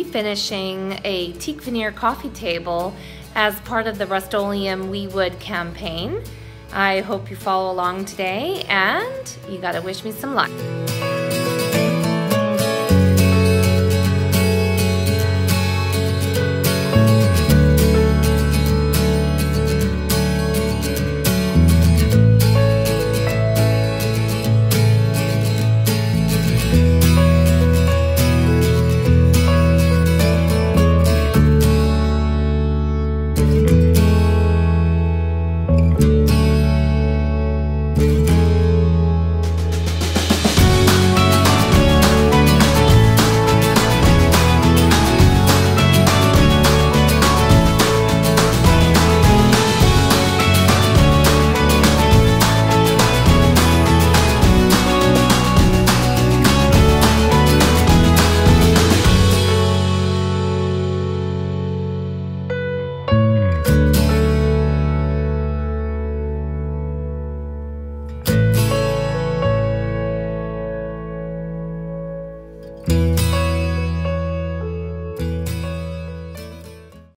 refinishing a teak veneer coffee table as part of the Rust-Oleum We Wood campaign. I hope you follow along today, and you gotta wish me some luck.